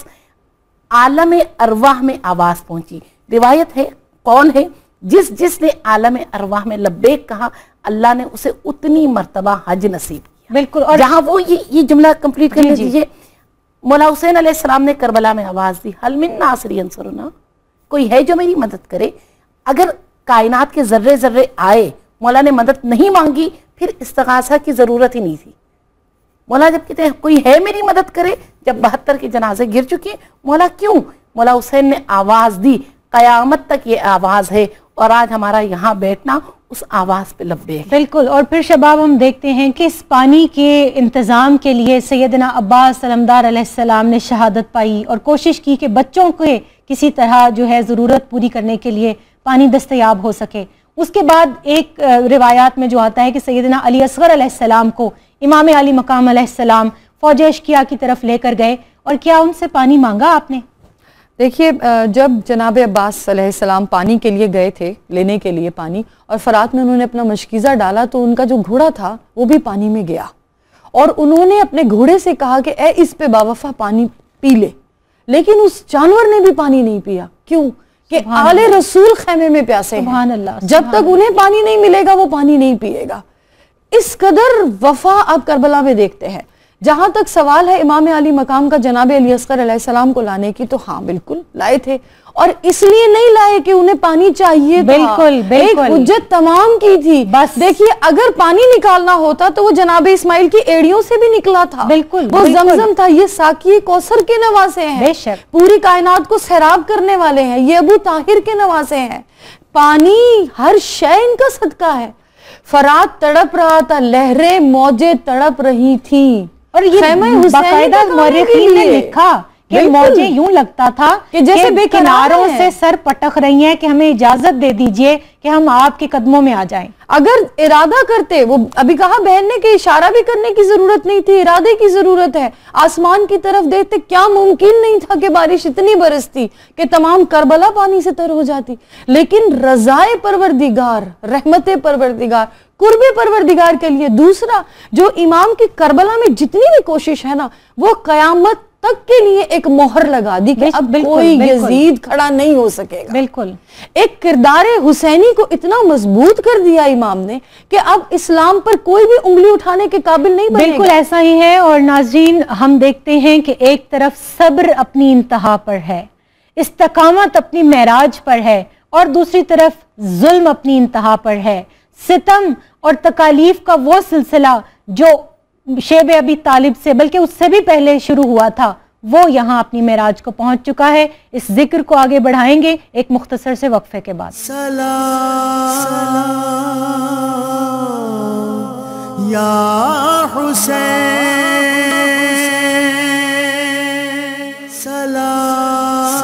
عالم ارواح میں آواز پہنچی۔ روایت ہے کون ہے جس جس نے عالم ارواح میں لبیک کہا، اللہ نے اسے اتنی مرتبہ حج نصیب کیا۔ بالکل، اور جہاں وہ یہ یہ جملہ کمپلیٹ کرنے جی۔ دیجیے، مولا حسین علیہ السلام نے کربلا میں آواز دی، حل من ناصر ینصرنا، کوئی ہے جو میری مدد کرے؟ اگر کائنات کے ذرے ذرے آئے، مولا نے مدد نہیں مانگی، پھر استغاثہ کی ضرورت ہی نہیں تھی۔ مولا جب کہتے ہیں کوئی ہے میری مدد کرے، جب بہتر کے جنازے گر چکے، مولا کیوں؟ مولا حسین نے آواز دی، قیامت تک یہ آواز ہے، اور آج ہمارا یہاں بیٹھنا اس آواز پہ لبے ہے۔ بالکل، اور پھر شباب ہم دیکھتے ہیں کہ اس پانی کے انتظام کے لیے سیدنا عباس علمدار علیہ السلام نے شہادت پائی اور کوشش کی کہ بچوں کے کسی طرح جو ہے ضرورت پوری کرنے کے لیے پانی دستیاب ہو سکے۔ اس کے بعد ایک روایات میں جو آتا ہے کہ سیدنا علی اصغر علیہ السلام کو امام علی مقام علیہ السلام فوج اشکیا کی طرف لے کر گئے، اور کیا ان سے پانی مانگا آپ نے؟ دیکھیے، جب جناب عباس علیہ السلام پانی کے لیے گئے تھے، لینے کے لیے پانی، اور فرات میں انہوں نے اپنا مشکیزہ ڈالا تو ان کا جو گھوڑا تھا وہ بھی پانی میں گیا، اور انہوں نے اپنے گھوڑے سے کہا کہ اے اس پہ باوفا پانی پی لے، لیکن اس جانور نے بھی پانی نہیں پیا۔ کیوں؟ کہ آل رسول خیمے میں پیاسے ہیں، سبحان اللہ، جب تک انہیں پانی نہیں ملے گا وہ پانی نہیں پیے گا۔ اس قدر وفا آپ کربلا میں دیکھتے ہیں۔ جہاں تک سوال ہے امام علی مقام کا جناب علی اصغر علیہ السلام کو لانے کی، تو ہاں بالکل لائے تھے، اور اس لیے نہیں لائے کہ انہیں پانی چاہیے تھا، بالکل بالکل، ایک حجت تمام کی تھی۔ بس دیکھیے، اگر پانی نکالنا ہوتا تو وہ جناب اسماعیل کی ایڑیوں سے بھی نکلا تھا، بالکل، وہ بالکل۔ زمزم تھا۔ یہ ساقی کوثر کے نواسے ہیں، بے شک، پوری کائنات کو سیراب کرنے والے ہیں، یہ ابو طاہر کے نواسے ہیں۔ پانی ہر شے ان کا صدقہ ہے۔ فرات تڑپ رہا تھا، لہریں موجیں تڑپ رہی تھیں، اور یہ باقاعدہ مورخین نے لکھا کہ موجیں یوں لگتا تھا کہ جیسے بے کناروں سے سر پٹک رہی ہیں کہ ہمیں اجازت دے دیجئے کہ ہم آپ کے قدموں میں آ جائیں۔ اگر ارادہ کرتے، وہ ابھی کہا بہن نے کہ اشارہ بھی کرنے کی ضرورت نہیں تھی، ارادے کی ضرورت ہے۔ آسمان کی طرف دیکھتے، کیا ممکن نہیں تھا کہ بارش اتنی برستی کہ تمام کربلا پانی سے تر ہو جاتی، لیکن رضائے پروردگار، رحمت پروردگار، قرب پروردگار کے لیے۔ دوسرا، جو امام کی کربلا میں جتنی بھی کوشش ہے نا، وہ قیامت تک کے لیے ایک مہر لگا دی کہ اب کوئی یزید کھڑا نہیں ہو سکے گا۔ بالکل، ایک کردار حسینی کو اتنا مضبوط کر دیا امام نے کہ اب اسلام پر کوئی بھی انگلی اٹھانے کے قابل نہیں بنے گا۔ بالکل ایسا ہی ہے۔ اور ناظرین، ہم دیکھتے ہیں کہ ایک طرف صبر اپنی انتہا پر ہے، استقامت اپنی معراج پر ہے، اور دوسری طرف ظلم اپنی انتہا پر ہے۔ ستم اور تکالیف کا وہ سلسلہ جو شیب ابی طالب سے بلکہ اس سے بھی پہلے شروع ہوا تھا، وہ یہاں اپنی معراج کو پہنچ چکا ہے۔ اس ذکر کو آگے بڑھائیں گے ایک مختصر سے وقفے کے بعد۔ سلام یا حسین، سلام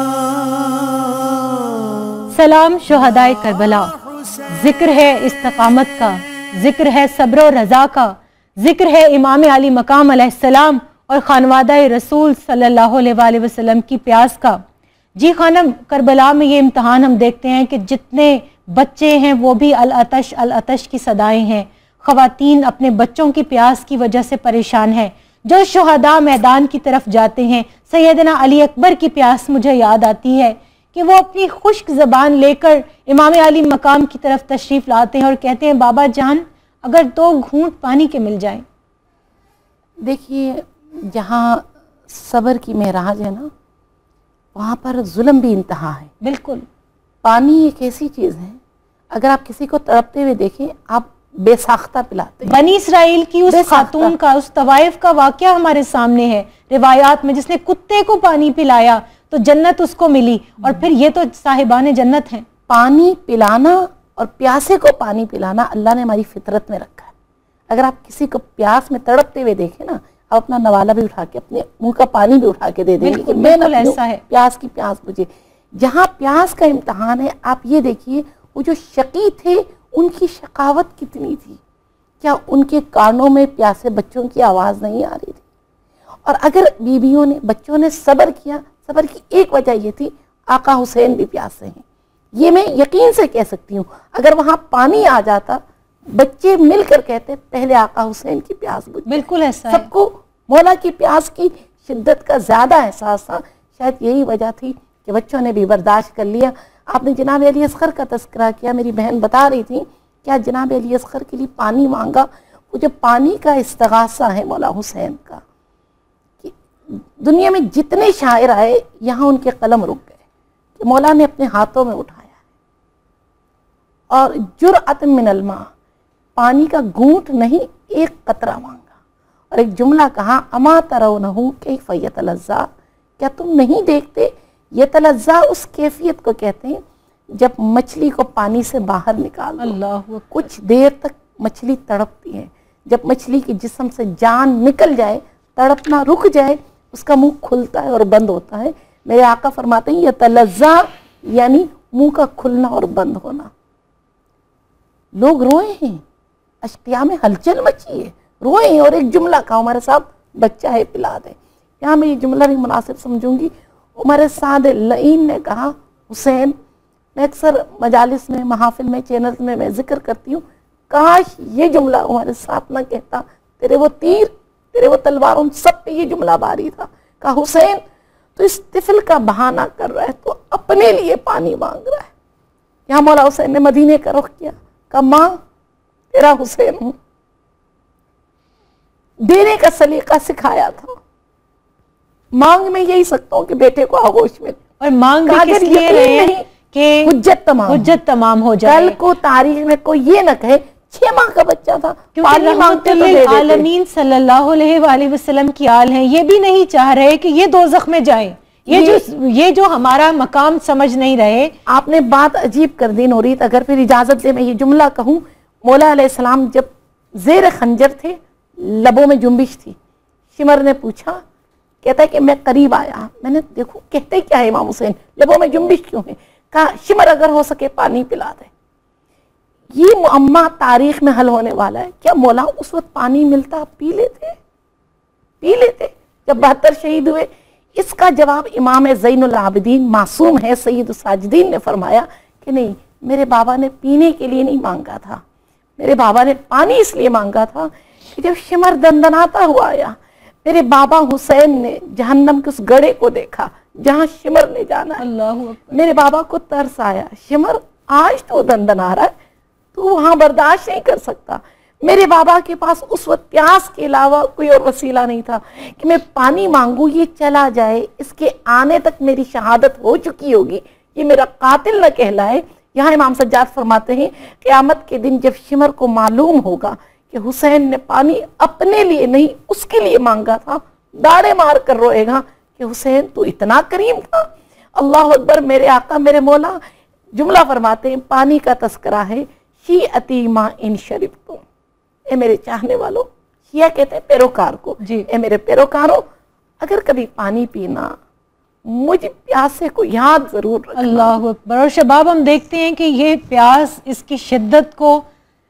سلام شہدائے کربلا، ذکر ہے استقامت کا، ذکر ہے صبر و رضا کا، ذکر ہے امام علی مقام علیہ السلام اور خانوادہ رسول صلی اللہ علیہ وآلہ وسلم کی پیاس کا۔ جی خانم، کربلا میں یہ امتحان ہم دیکھتے ہیں کہ جتنے بچے ہیں وہ بھی العطش العطش کی صدائیں ہیں، خواتین اپنے بچوں کی پیاس کی وجہ سے پریشان ہیں۔ جو شہداء میدان کی طرف جاتے ہیں، سیدنا علی اکبر کی پیاس مجھے یاد آتی ہے کہ وہ اپنی خشک زبان لے کر امام علی مقام کی طرف تشریف لاتے ہیں اور کہتے ہیں، بابا جان اگر دو گھونٹ پانی کے مل جائیں دیکھیے جہاں صبر کی معراج ہے نا وہاں پر ظلم بھی انتہا ہے. بالکل. پانی ایک ایسی چیز ہے اگر آپ کسی کو تڑپتے ہوئے دیکھیں آپ بے ساختہ پلاتے ہیں. بنی اسرائیل کی اس خاتون کا اس طوائف کا واقعہ ہمارے سامنے ہے روایات میں, جس نے کتے کو پانی پلایا تو جنت اس کو ملی, اور پھر یہ تو صاحبان جنت ہیں. پانی پلانا اور پیاسے کو پانی پلانا اللہ نے ہماری فطرت میں رکھا ہے. اگر آپ کسی کو پیاس میں تڑپتے ہوئے دیکھیں نا آپ اپنا نوالا بھی اٹھا کے اپنے منہ کا پانی بھی اٹھا کے دے دیں گے, میں نہ ایسا ہے پیاس کی پیاس مجھے. جہاں پیاس کا امتحان ہے آپ یہ دیکھیے وہ جو شقی تھے ان کی شقاوت کتنی تھی. کیا ان کے کانوں میں پیاسے بچوں کی آواز نہیں آ رہی تھی؟ اور اگر بیویوں نے بچوں نے صبر کیا, صبر کی ایک وجہ یہ تھی آقا حسین بھی پیاسے ہیں. یہ میں یقین سے کہہ سکتی ہوں اگر وہاں پانی آ جاتا بچے مل کر کہتے پہلے آقا حسین کی پیاس بجھ. بالکل ایسا سب کو مولا کی پیاس کی شدت کا زیادہ احساس تھا. شاید یہی وجہ تھی کہ بچوں نے بھی برداشت کر لیا. آپ نے جناب علی اصغر کا تذکرہ کیا, میری بہن بتا رہی تھی کیا جناب علی اصغر کے لیے پانی مانگا. وہ جو پانی کا استغاثہ ہے مولا حسین کا, کہ دنیا میں جتنے شاعر آئے یہاں ان کے قلم رک گئے کہ مولا نے اپنے ہاتھوں میں اٹھایا اور جرعت من الماء, پانی کا گھونٹ نہیں ایک قطرہ مانگا, اور ایک جملہ کہا اما ترونہ کیف یتلذا, کیا تم نہیں دیکھتے. یتلذا اس کیفیت کو کہتے ہیں جب مچھلی کو پانی سے باہر نکال دو, اللہ کچھ دیر تک مچھلی تڑپتی ہے, جب مچھلی کی جسم سے جان نکل جائے تڑپنا رک جائے اس کا منہ کھلتا ہے اور بند ہوتا ہے. میرے آقا فرماتے ہیں یتلذا یعنی منہ کا کھلنا اور بند ہونا. لوگ روئے ہیں, اشقیاء میں ہلچل مچی ہے, روئے ہیں, اور ایک جملہ کہا عمر صاحب بچہ ہے پلا دے. یہاں میں یہ جملہ بھی مناسب سمجھوں گی. عمر سعد لعین نے کہا حسین, میں اکثر مجالس میں محافل میں چینلز میں میں ذکر کرتی ہوں, کاش یہ جملہ عمر سعد نہ کہتا, تیرے وہ تیر تیرے وہ تلواروں سب پہ یہ جملہ باری تھا. کہا حسین تو اس طفل کا بہانہ کر رہا ہے, تو اپنے لیے پانی مانگ رہا ہے. یہاں مولا حسین نے مدینے کا رخ کیا, کہا ماں تیرا حسین ہوں. دینے کا سلیقہ سکھایا تھا. مانگ میں یہی سکتا ہوں کہ بیٹے کو آغوش ملے, اور مانگ بھی کس لیے رہے ہیں کہ حجت تمام حجت تمام ہو جائے. کل کو تاریخ میں کوئی یہ نہ کہے چھ ماہ کا بچہ تھا, کیونکہ رحمت للعالمین صلی اللہ علیہ وآلہ وسلم کی آل ہیں, یہ بھی نہیں چاہ رہے کہ یہ دوزخ میں جائیں. یہ جو یہ جو ہمارا مقام سمجھ نہیں رہے. آپ نے بات عجیب کر دی نورید, اگر پھر اجازت دے میں یہ جملہ کہوں. مولا علیہ السلام جب زیر خنجر تھے لبوں میں جنبش تھی, شمر نے پوچھا, کہتا ہے کہ میں قریب آیا, میں نے دیکھو کہتے کیا ہے امام حسین, لبوں میں جنبش کیوں ہے. کہا شمر اگر ہو سکے پانی پلا دے. یہ معمہ تاریخ میں حل ہونے والا ہے. کیا مولا اس وقت پانی ملتا پی لیتے پی لیتے جب بہتر شہید ہوئے؟ اس کا جواب امام زین العابدین معصوم ہے سید الساجدین نے فرمایا کہ نہیں, میرے بابا نے پینے کے لیے نہیں مانگا تھا, میرے بابا نے پانی اس لیے مانگا تھا کہ جب شمر دندناتا ہوا آیا, میرے بابا حسین نے جہنم کے اس گڑھے کو دیکھا جہاں شمر نے جانا ہے. اللہ میرے بابا کو ترس آیا, شمر آج تو دندنا رہا ہے, تو وہاں برداشت نہیں کر سکتا. میرے بابا کے پاس اس وقت پیاس کے علاوہ کوئی اور وسیلہ نہیں تھا کہ میں پانی مانگوں یہ چلا جائے, اس کے آنے تک میری شہادت ہو چکی ہوگی, یہ میرا قاتل نہ کہلائے. یہاں امام سجاد فرماتے ہیں قیامت کے دن جب شمر کو معلوم ہوگا کہ حسین نے پانی اپنے لیے نہیں اس کے لیے مانگا تھا, داڑے مار کر روئے گا کہ حسین تو اتنا کریم تھا. اللہ اکبر. میرے آقا میرے مولا جملہ فرماتے ہیں, پانی کا تذکرہ ہے, شیعتی ما ان شربتم, اے میرے چاہنے والوں, شیعہ کہتے ہیں پیروکار کو, جی. اے میرے پیروکاروں اگر کبھی پانی پینا مجھ پیاسے کو یاد ضرور رکھنا. اللہ اکبر. اور شباب ہم دیکھتے ہیں کہ یہ پیاس, اس کی شدت کو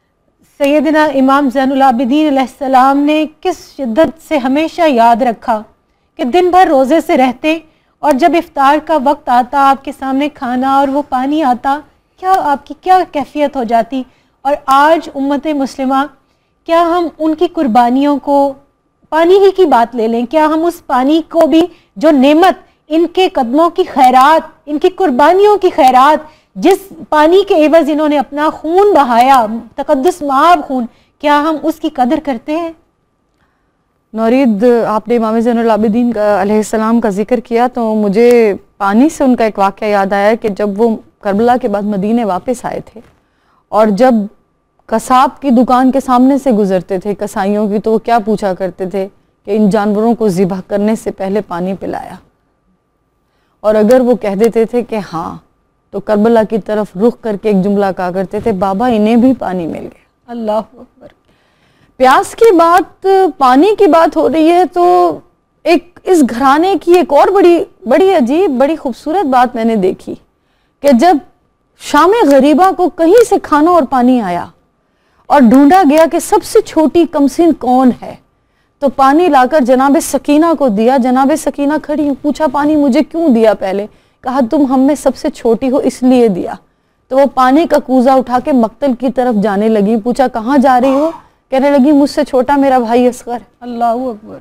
سیدنا امام زین العابدین علیہ السلام نے کس شدت سے ہمیشہ یاد رکھا کہ دن بھر روزے سے رہتے, اور جب افطار کا وقت آتا آپ کے سامنے کھانا اور وہ پانی آتا, کیا آپ کی کیا کیفیت ہو جاتی. اور آج امت مسلمہ کیا ہم ان کی قربانیوں کو, پانی ہی کی بات لے لیں, کیا ہم اس پانی کو بھی جو نعمت, ان کے قدموں کی خیرات, ان کی قربانیوں کی خیرات, جس پانی کے عوض انہوں نے اپنا خون بہایا, تقدس مآب خون, کیا ہم اس کی قدر کرتے ہیں؟ نورید آپ نے امام زین العابدین علیہ السلام کا ذکر کیا تو مجھے پانی سے ان کا ایک واقعہ یاد آیا کہ جب وہ کربلا کے بعد مدینے واپس آئے تھے اور جب قصاب کی دکان کے سامنے سے گزرتے تھے کسائیوں کی تو وہ کیا پوچھا کرتے تھے کہ ان جانوروں کو ذبح کرنے سے پہلے پانی پلایا، اور اگر وہ کہہ دیتے تھے کہ ہاں تو کربلا کی طرف رخ کر کے ایک جملہ کہا کرتے تھے بابا انہیں بھی پانی مل گیا۔ اللہ اکبر۔ پیاس کی بات، پانی کی بات ہو رہی ہے تو ایک اس گھرانے کی ایک اور بڑی بڑی عجیب بڑی خوبصورت بات میں نے دیکھی کہ جب شام غریبہ کو کہیں سے کھانا اور پانی آیا اور ڈھونڈا گیا کہ سب سے چھوٹی کمسن کون ہے تو پانی لا کر جناب سکینہ کو دیا۔ جناب سکینہ کھڑی ہوں، پوچھا پانی مجھے کیوں دیا؟ پہلے کہا تم ہم میں سب سے چھوٹی ہو اس لیے دیا۔ تو وہ پانی کا کوزہ اٹھا کے مقتل کی طرف جانے لگی۔ پوچھا کہاں جا رہی ہو؟ کہنے لگی مجھ سے چھوٹا میرا بھائی اصغر۔ اللہ اکبر۔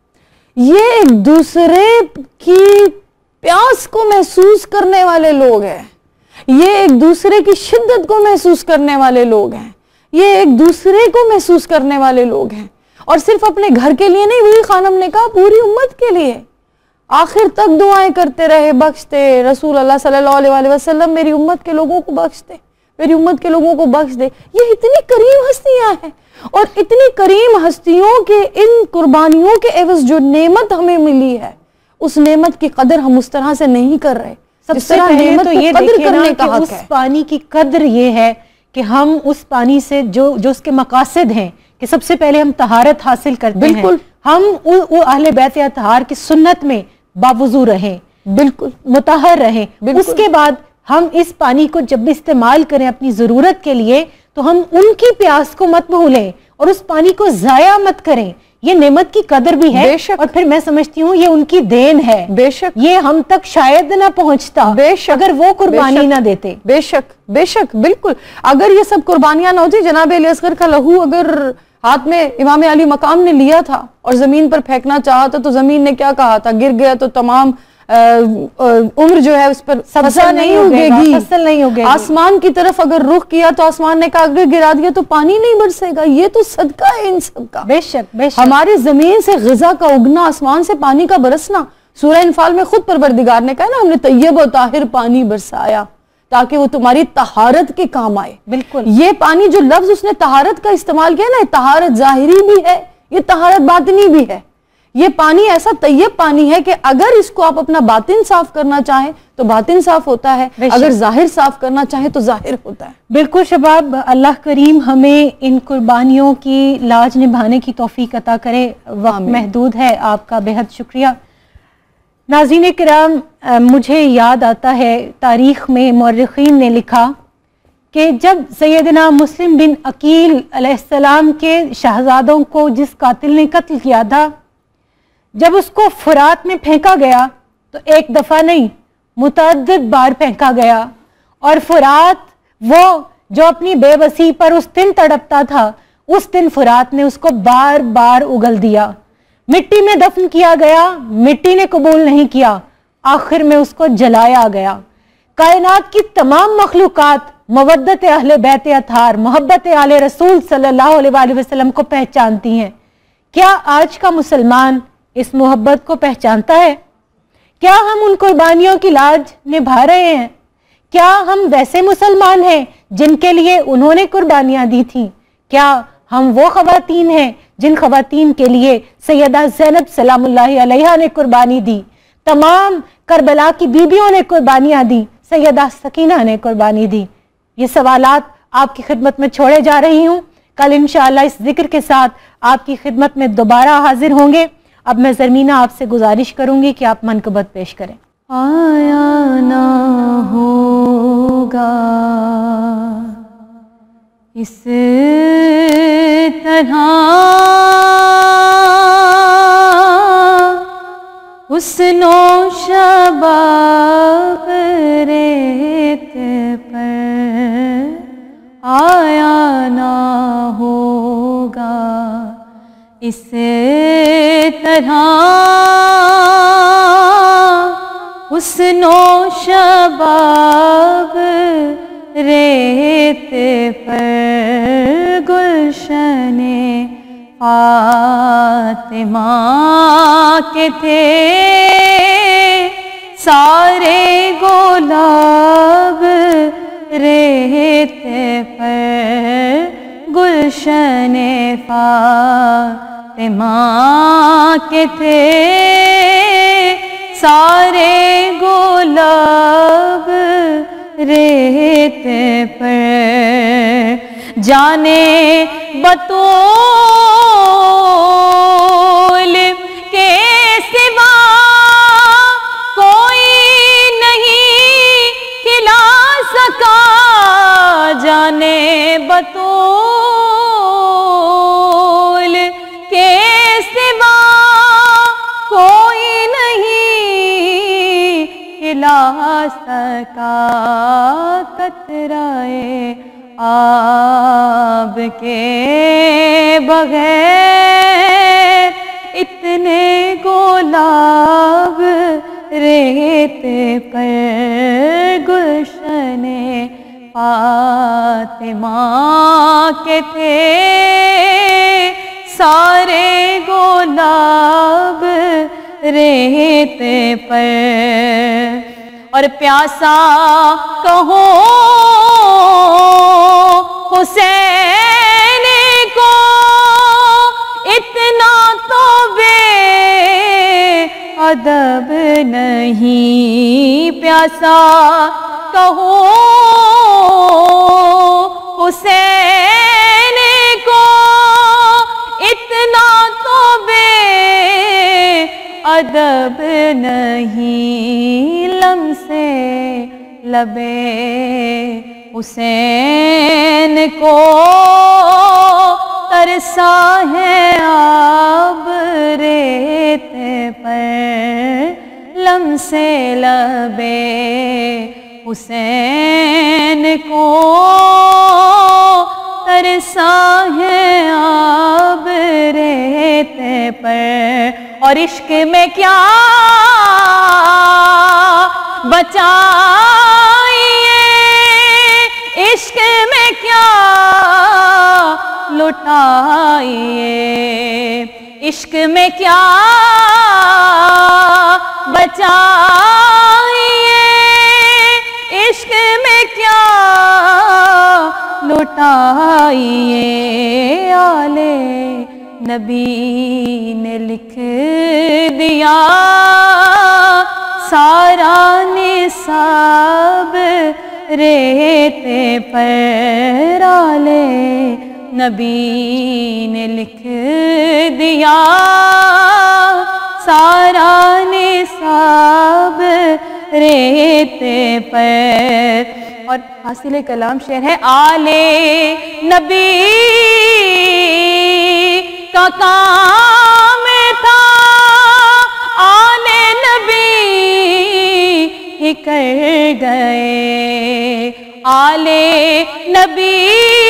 یہ ایک دوسرے کی پیاس کو محسوس کرنے والے لوگ ہیں، یہ ایک دوسرے کی شدت کو محسوس کرنے والے لوگ ہیں، یہ ایک دوسرے کو محسوس کرنے والے لوگ ہیں، اور صرف اپنے گھر کے لیے نہیں، وہی خانم نے کہا پوری امت کے لیے آخر تک دعائیں کرتے رہے، بخشتے رسول اللہ صلی اللہ علیہ وآلہ وسلم میری امت کے لوگوں کو بخش دے، میری امت کے لوگوں کو بخش دے۔ یہ اتنی کریم ہستیاں ہیں، اور اتنی کریم ہستیوں کے ان قربانیوں کے عوض جو نعمت ہمیں ملی ہے اس نعمت کی قدر ہم اس طرح سے نہیں کر رہے۔ سب سے پہلے تو یہ دیکھیں نا کہ اس پانی کی قدر یہ ہے کہ ہم اس پانی سے جو جو اس کے مقاصد ہیں کہ سب سے پہلے ہم طہارت حاصل کرتے ہیں، بالکل ہم اہل بیت اطہار کی سنت میں باوضو رہیں، بالکل مطہر رہیں، اس کے بعد ہم اس پانی کو جب بھی استعمال کریں اپنی ضرورت کے لیے تو ہم ان کی پیاس کو مت بھولیں اور اس پانی کو ضائع مت کریں۔ یہ نعمت کی قدر بھی ہے، اور پھر میں سمجھتی ہوں یہ ان کی دین ہے، بے شک یہ ہم تک شاید نہ پہنچتا بے شک اگر وہ قربانی نہ دیتے۔ بے شک بے شک بالکل، اگر یہ سب قربانیاں نہ ہوتی، جناب علی اصغر کا لہو اگر ہاتھ میں امام علی مقام نے لیا تھا اور زمین پر پھینکنا چاہا تھا تو زمین نے کیا کہا تھا؟ گر گیا تو تمام عمر جو ہے اس پر فصل نہیں اگے گی، فصل نہیں اگے گی۔ آسمان کی طرف اگر رخ کیا تو آسمان نے کہا اگر گرا دیا تو پانی نہیں برسے گا۔ یہ تو صدقہ ہے ان سب کا، بے شک بے شک۔ ہماری زمین سے غذا کا اگنا، آسمان سے پانی کا برسنا، سورہ انفال میں خود پروردگار نے کہا نا ہم نے طیب و طاہر پانی برسایا تاکہ وہ تمہاری طہارت کے کام آئے۔ بالکل یہ پانی جو لفظ اس نے طہارت کا استعمال کیا نا، طہارت ظاہری بھی ہے، یہ طہارت باطنی بھی ہے۔ یہ پانی ایسا طیب پانی ہے کہ اگر اس کو آپ اپنا باطن صاف کرنا چاہیں تو باطن صاف ہوتا ہے، اگر ظاہر صاف کرنا چاہیں تو ظاہر ہوتا ہے۔ بالکل شباب، اللہ کریم ہمیں ان قربانیوں کی لاج نبھانے کی توفیق عطا کرے۔ وقت محدود ہے، آپ کا بہت شکریہ۔ ناظرین کرام، مجھے یاد آتا ہے تاریخ میں مورخین نے لکھا کہ جب سیدنا مسلم بن عقیل علیہ السلام کے شہزادوں کو جس قاتل نے قتل کیا تھا، جب اس کو فرات میں پھینکا گیا تو ایک دفعہ نہیں متعدد بار پھینکا گیا، اور فرات وہ جو اپنی بے بسی پر اس دن تڑپتا تھا، اس دن فرات نے اس کو بار بار اگل دیا، مٹی میں دفن کیا گیا، مٹی نے قبول نہیں کیا، آخر میں اس کو جلایا گیا۔ کائنات کی تمام مخلوقات مودت اہل بیت اطہار، محبت آل رسول صلی اللہ علیہ وآلہ وسلم کو پہچانتی ہیں۔ کیا آج کا مسلمان اس محبت کو پہچانتا ہے؟ کیا ہم ان قربانیوں کی لاج نبھا رہے ہیں؟ کیا ہم ویسے مسلمان ہیں جن کے لیے انہوں نے قربانیاں دی تھیں؟ کیا ہم وہ خواتین ہیں جن خواتین کے لیے سیدہ زینب سلام اللہ علیہا نے قربانی دی، تمام کربلا کی بیبیوں نے قربانیاں دی، سیدہ سکینہ نے قربانی دی؟ یہ سوالات آپ کی خدمت میں چھوڑے جا رہی ہوں، کل انشاءاللہ اس ذکر کے ساتھ آپ کی خدمت میں دوبارہ حاضر ہوں گے۔ اب میں زرمینہ آپ سے گزارش کروں گی کہ آپ منقبت پیش کریں۔ آیا نہ ہوگا اس طرح حسن و شباب ریت پر، آیا نہ ہوگا اس طرح حسن و شباب ریت پر، گلشن فاطمہ کے تھے سارے گلاب ریت پر گلشن فاطمہ کے تھے سارے گلاب ریت پر جانے بطول کے سوا کوئی نہیں کھلا سکا جانے بطول کے سوا کوئی نہیں کھلا سکا قطرائے آب کے بغیر اتنے گلاب ریت پر گلشن فاطمہ کے تھے سارے گلاب ریت پر اور پیاسا کہو حسین کو اتنا تو بے ادب نہیں پیاسا کہو حسین کو اتنا تو بے ادب نہیں لمسے لبے حسین کو ترسا ہے آب ریت پر لمسے لبے حسین کو ترسا ہے آب ریت پر اور عشق میں کیا بچائیے عشق میں کیا لٹائیے عشق میں کیا بچائیے عشق میں کیا لٹائیے آل نبی نے لکھ دیا سارا نصاب ریت پر آل نبی نے لکھ دیا سارا نصاب ریت پر اور حاصل کلام شعر ہے آل نبی کا کام تھا آل نبی ہی کر گئے آل نبی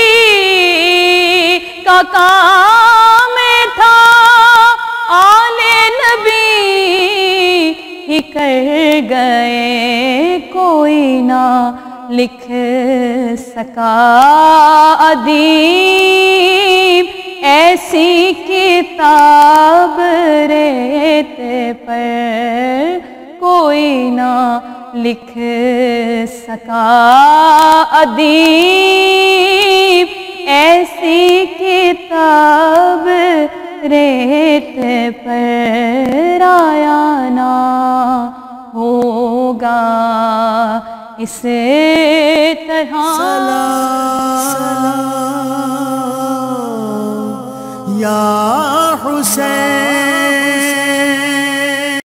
کا کام تھا آل نبی ہی کر گئے کوئی نہ لکھ سکا ادیب ایسی کتاب ریت پر کوئی نہ لکھ سکا ادیب ایسی کتاب ریت پر آیا نہ ہوگا اس طرح سلام یا حسین